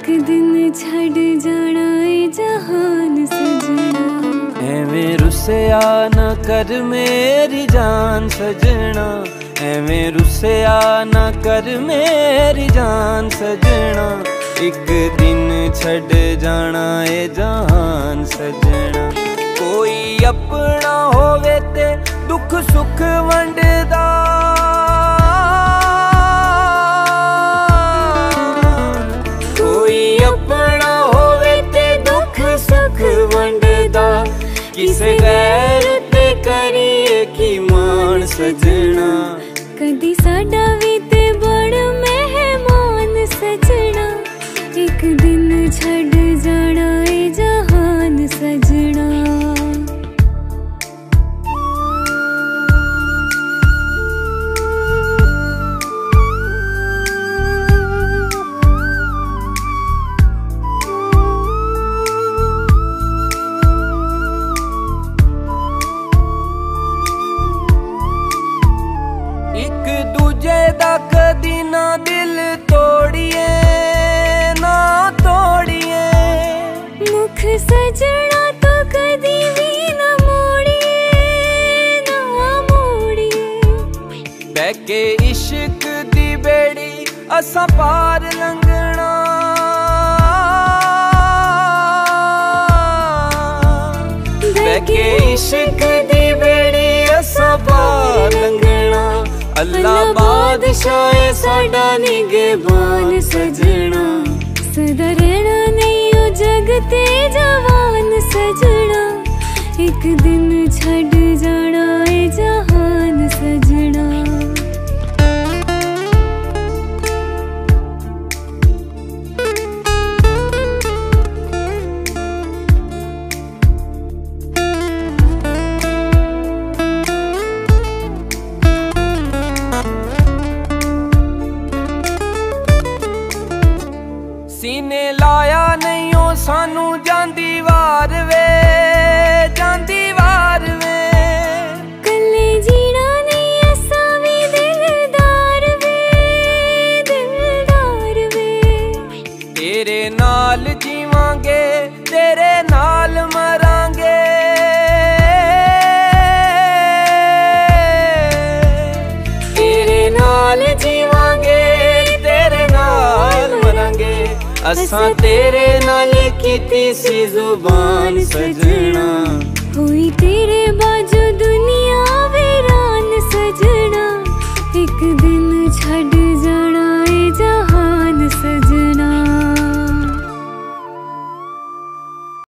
दिन छड़ जाना ए जहान सजना। एवें रुसिया न कर मेरी जान सजना, एवें रुसिया न कर मेरी जान सजना। एक दिन छड़ जाना ए जहान सजना। कोई अपना होवे ते दुख सुख वंडदा, कोई अपना होवे ते दुख सुख वंडदा। किसे गैर ते करिए की मान सजना। कदी साडा भी ते बड़ मेहमान सजना। एक दिन छड़ जाना ए जहान सजना। एक दूजे दा कदी ना दिल तोड़िए, ना तोड़िए। मुख सजना तो कदी भी ना मोड़िए, ना मोड़िए। बैके इश्क दी बेड़ी असा पार लंघना, बैके इश्क दी बेड़ी असा पार लंघना। अल्लाह बादशाह साडा निगहबान सजना। सदा रहना नहीं ओ जग ते जवान सजना। एक दिन छड़ जाना ए जहान सजना। सीने लाया नहीं हो सानू जांदी वार वे, जांदी वार वे। कल्ले जीना नहीं असा भी दिलदार वे, दिलदार वे। तेरे नाल जीवांगे तेरे नाल मरांगे, तेरे नाल जीवांगे तेरे नाल मरांगे। असा तेरे नाल कीती सी जुबान सजना। हुई तेरे बाजू दुनिया वीरान सजना।